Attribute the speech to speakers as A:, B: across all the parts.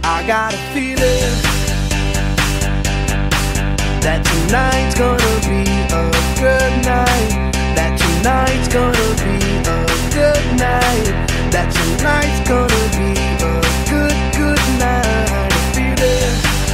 A: I got a feeling that tonight's gonna be a good night. That tonight's gonna be a good night. That tonight's gonna be a good night. A feeling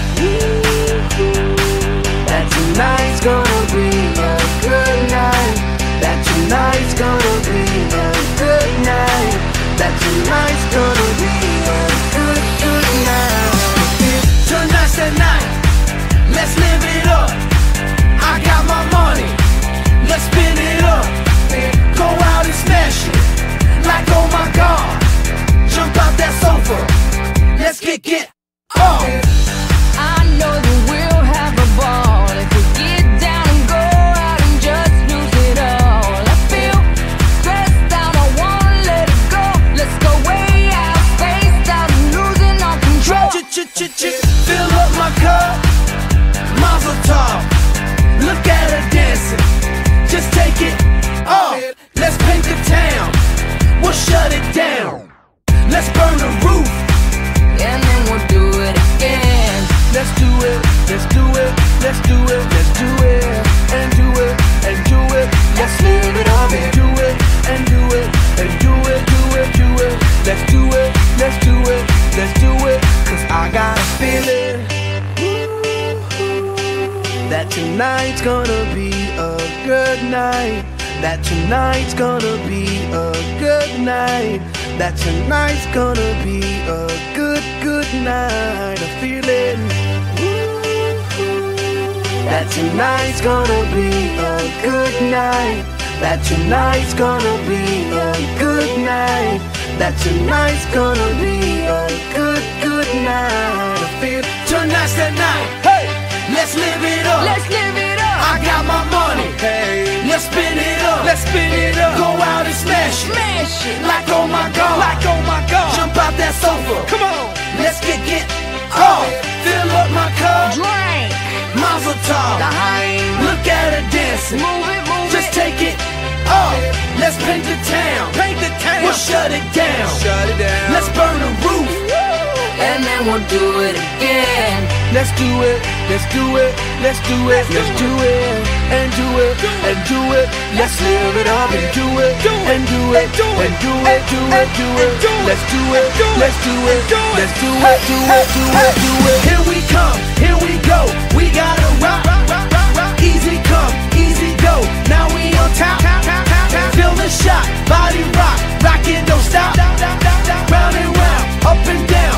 A: that tonight's gonna be a good night. That tonight's gonna be a good night. That tonight's gonna be a good night. Tonight's the night, let's live it up. I got my money, let's spin it up. Go out and smash it, like oh my God. Jump out that sofa, let's kick it off.
B: I know that we'll have a ball if we get down and go out and just lose it all. I feel stressed out, I wanna let it go. Let's go way out, spaced out, and losing all control.
A: Fill up my cup, Mazel tov. Look at her dancing, just take it off. Let's paint the town, we'll shut it down. Let's burn the roof,
B: And then we'll do it again.
A: let's do it, let's do it, let's do it, let's do it, and do it, and do it. Let's live it up and do it, and do it, and do it, do it, do it. Let's do it, let's do it, let's do it. Cause I got a feeling that tonight's gonna be a good night. That tonight's gonna be a good night. That tonight's gonna be a good night. A feeling that tonight's gonna be a good night. That tonight's gonna be a good night. That tonight's gonna be a good night. I feel tonight's the night. Hey, let's live it up.
B: Let's live it up.
A: I got my money. Hey, let's spin it up. Let's spin it up. Go out and smash it.
B: Smash it.
A: Like oh my God. Like oh my God. Jump out that sofa. Come on. Let's kick it off. Fill up my cup.
B: Drink.
A: Mazel tov. Look at her dancing.
B: Move it, move
A: Just
B: it.
A: take it off. Let's paint the town. Paint the town. We'll shut it down. Shut it down. Let's burn the roof.
B: And then we'll do it again.
A: Let's do it. Let's do it. Let's do it. Let's do it. And do it. And do it. Let's live it up and do it. And do it. And do it. Do it. Do it. Let's do it. Let's do it. Let's do it. Do it. Do it. Do it. Here we come. Here we go. We gotta rock. Easy come. Easy go. Now we on top. Feel the shot. Body rock. Rock it. Don't stop. Round and round. Up and down.